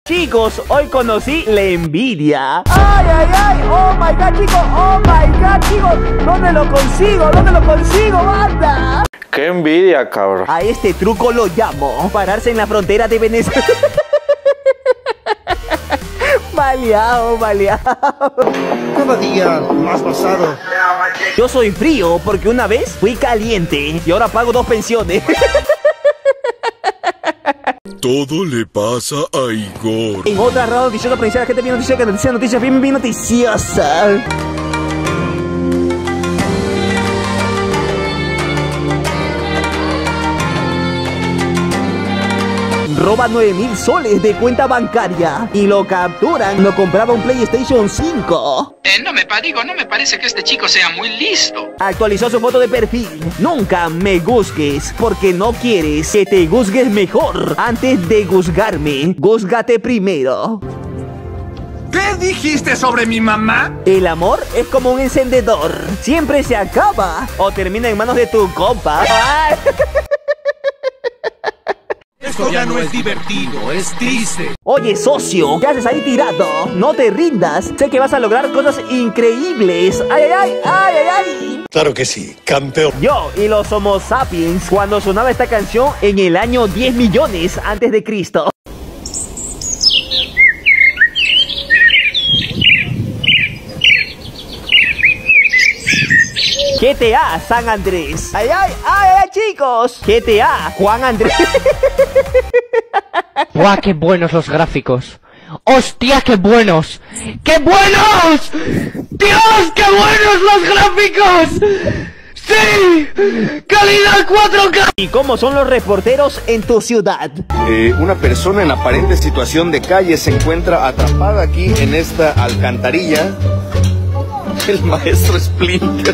Chicos, hoy conocí la envidia. ¡Ay, ay, ay! ¡Oh, my God, chicos! ¡Oh, my God, chicos! ¿Dónde lo consigo? ¿Dónde lo consigo, banda? ¡Qué envidia, cabrón! A este truco lo llamo pararse en la frontera de Venezuela. Maleado, maleado. Cada día más pasado. Yo soy frío porque una vez fui caliente y ahora pago 2 pensiones. Todo le pasa a Igor. En otra radio noticiosa provincial, gente bien noticiosa, noticias bien noticiosas. Roba 9.000 soles de cuenta bancaria y lo capturan. Lo compraba un PlayStation 5. No me parece que este chico sea muy listo. Actualizó su foto de perfil. Nunca me juzgues porque no quieres que te juzgues mejor. Antes de juzgarme, júzgate primero. ¿Qué dijiste sobre mi mamá? El amor es como un encendedor. Siempre se acaba o termina en manos de tu compa. ¡Ay! Esto ya no es divertido, es triste. Oye, socio, ¿qué haces ahí tirado? No te rindas. Sé que vas a lograr cosas increíbles. ¡Ay, ay, ay! ¡Ay, ay, ay! Claro que sí, campeón. Yo y los Homo sapiens cuando sonaba esta canción en el año 10 millones antes de Cristo. GTA San Andrés. ¡Ay, ay, ay, ay, chicos! GTA Juan Andrés. ¡Guau, qué buenos los gráficos! ¡Hostia, qué buenos! ¡Qué buenos! ¡Dios, qué buenos los gráficos! ¡Sí! ¡Calidad 4K! ¿Y cómo son los reporteros en tu ciudad? Una persona en aparente situación de calle se encuentra atrapada aquí en esta alcantarilla. El maestro Splinter.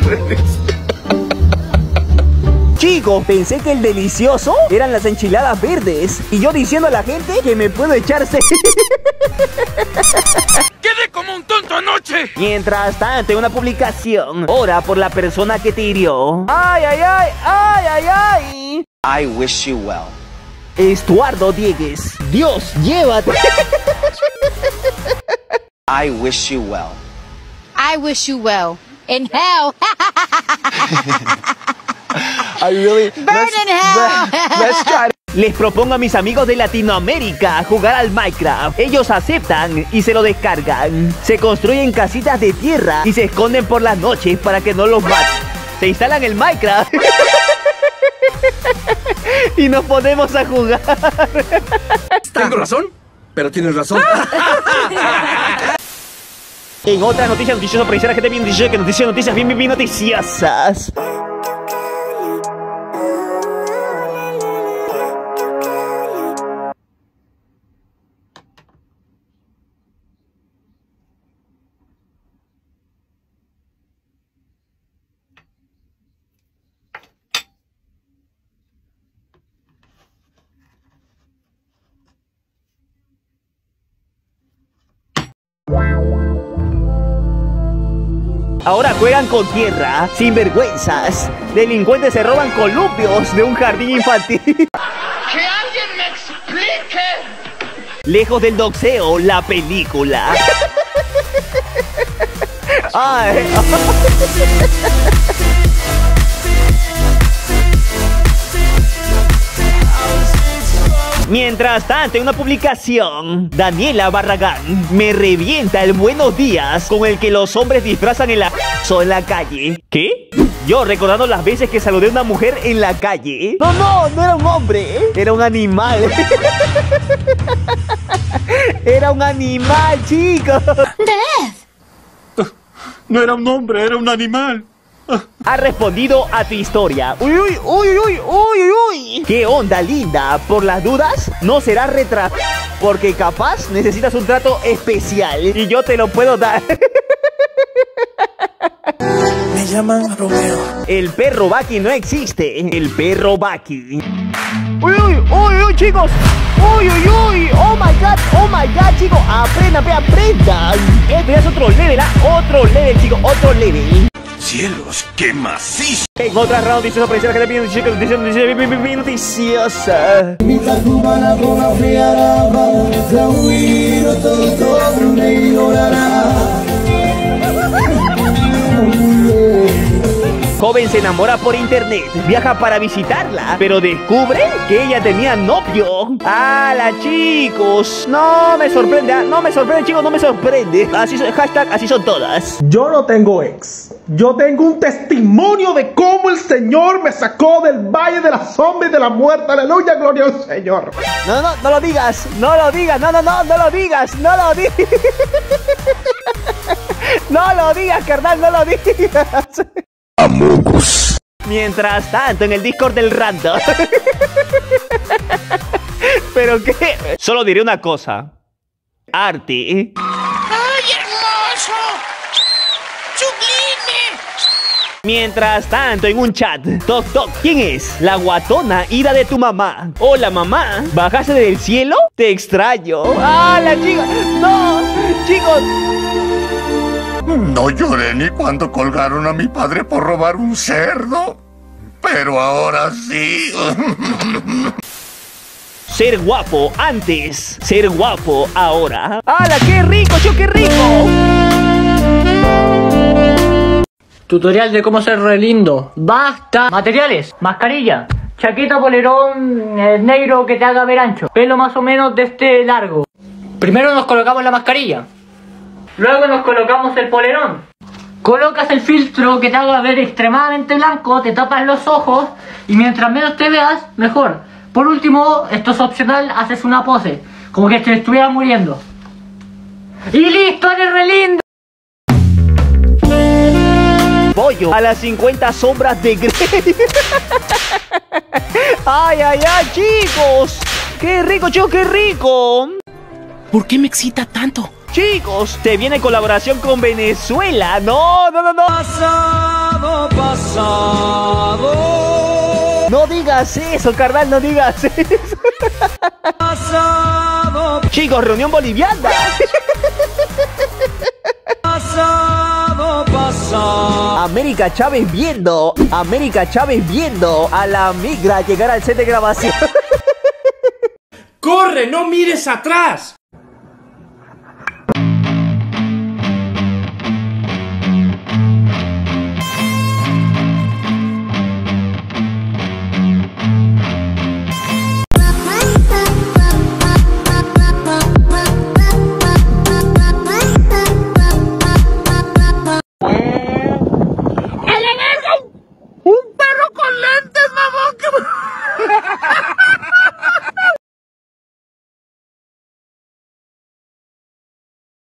Chicos, pensé que el delicioso eran las enchiladas verdes. Y yo diciendo a la gente que me puedo echarse. ¡Quedé como un tonto anoche! Mientras tanto, una publicación. Ora por la persona que te hirió. ¡Ay, ay, ay! ¡Ay, ay, ay! I wish you well. Estuardo Diegues. Dios, llévate. I wish you well. I wish you well. In hell. I really... Burn in hell. Let's try. Les propongo a mis amigos de Latinoamérica jugar al Minecraft. Ellos aceptan y se lo descargan. Se construyen casitas de tierra y se esconden por las noches para que no los maten. Se instalan el Minecraft y nos ponemos a jugar. ¿Tengo razón? Pero tienes razón. En otra noticia noticiosa, provincial, gente bien noticiosa, que noticias bien noticiosas. Ahora juegan con tierra, sinvergüenzas. Delincuentes se roban columpios de un jardín infantil. ¡Que alguien me explique! Lejos del doxeo, la película. Ay. Mientras tanto, en una publicación, Daniela Barragán me revienta el buenos días con el que los hombres disfrazan en la calle. ¿Qué? Yo recordando las veces que saludé a una mujer en la calle. No era un hombre, era un animal. Era un animal, chicos. No era un hombre, era un animal. Ha respondido a tu historia. Uy. ¿Qué onda, linda? Por las dudas, no será retrasado. Porque capaz necesitas un trato especial y yo te lo puedo dar. Me llaman Romeo. El perro Baki no existe. El perro Baki. Uy, chicos. Uy. Oh my god, chicos. Aprendan. Esto ya es otro level, chicos. Otro level. Si cielos, qué macizo! En otra round dice sorpresa, la gente bien noticiosa. Joven se enamora por internet, viaja para visitarla, pero descubre que ella tenía novio. ¡Hala, chicos! No me sorprende, chicos, no me sorprende. Así son, hashtag, así son todas. Yo no tengo ex. Yo tengo un testimonio de cómo el Señor me sacó del valle de la sombra y de la muerte. Aleluya, gloria al Señor. No lo digas, no lo digas, no lo digas, no lo digas. No lo digas, carnal, no lo digas. Amogus. Mientras tanto, en el Discord del Random. ¿Pero qué? Solo diré una cosa. Arte. ¡Ay, hermoso! ¡Sublime! Mientras tanto, en un chat. Toc, toc. ¿Quién es? La guatona ira de tu mamá. Hola, mamá. ¿Bajaste del cielo? Te extraño. ¡Ah, la chica! ¡No! ¡Chicos! No lloré ni cuando colgaron a mi padre por robar un cerdo, pero ahora sí. Ser guapo antes, ser guapo ahora. ¡Hala, qué rico, qué rico! Tutorial de cómo ser re lindo. ¡Basta! Materiales: mascarilla, chaqueta, polerón negro que te haga ver ancho, pelo más o menos de este largo. Primero nos colocamos la mascarilla. Luego nos colocamos el polerón. Colocas el filtro que te haga ver extremadamente blanco, te tapas los ojos y mientras menos te veas, mejor. Por último, esto es opcional, haces una pose, como que te estuvieras muriendo. ¡Y listo! ¡Eres re lindo! Pollo a las 50 sombras de Grey. ¡Ay, ay, ay, chicos! ¡Qué rico, chicos, qué rico! ¿Por qué me excita tanto? Chicos, se viene colaboración con Venezuela. No. Pasado. No digas eso, carnal, no digas eso. Chicos, reunión boliviana. América Chávez viendo a la migra llegar al set de grabación. ¡Corre, no mires atrás!